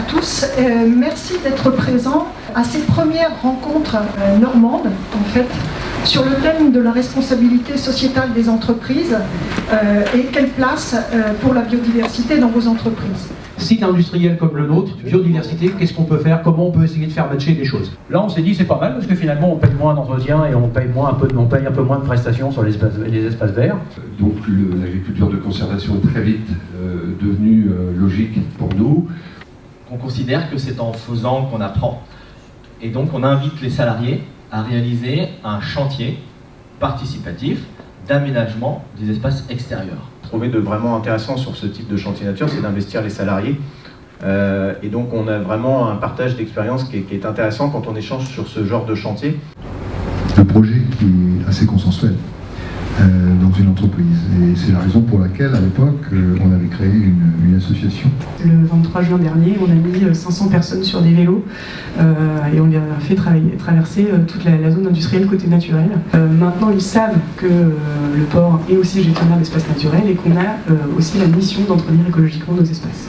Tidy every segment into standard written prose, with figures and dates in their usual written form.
tous. Merci d'être présents à cette première rencontre normande, en fait, sur le thème de la responsabilité sociétale des entreprises et quelle place pour la biodiversité dans vos entreprises. Site industriel comme le nôtre, biodiversité, qu'est-ce qu'on peut faire, comment on peut essayer de faire matcher les choses. Là on s'est dit c'est pas mal parce que finalement on paye moins d'entretien et on paye un peu moins de prestations sur les espaces verts. Donc l'agriculture de conservation est très vite devenue logique pour nous. On considère que c'est en faisant qu'on apprend. Et donc on invite les salariés à réaliser un chantier participatif d'aménagement des espaces extérieurs. Trouvé de vraiment intéressant sur ce type de chantier nature, c'est d'investir les salariés. Et donc on a vraiment un partage d'expérience qui est intéressant quand on échange sur ce genre de chantier. Un projet qui est assez consensuel dans une entreprise. Et c'est la raison pour laquelle, à l'époque, on avait créé une association. Le 23 juin dernier, on a mis 500 personnes sur des vélos et on les a fait traverser toute la zone industrielle côté naturel. Maintenant, ils savent que le port est aussi gestionnaire d'espaces naturels et qu'on a aussi la mission d'entretenir écologiquement nos espaces.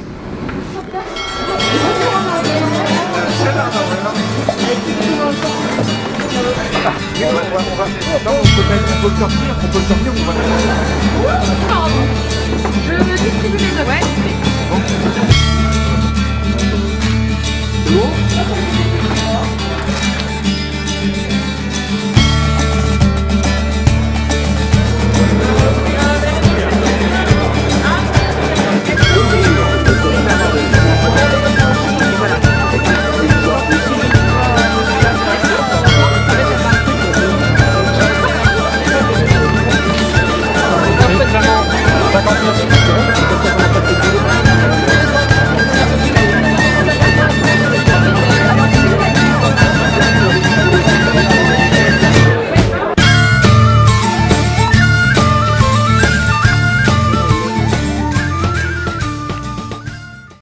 On peut le sortir, on va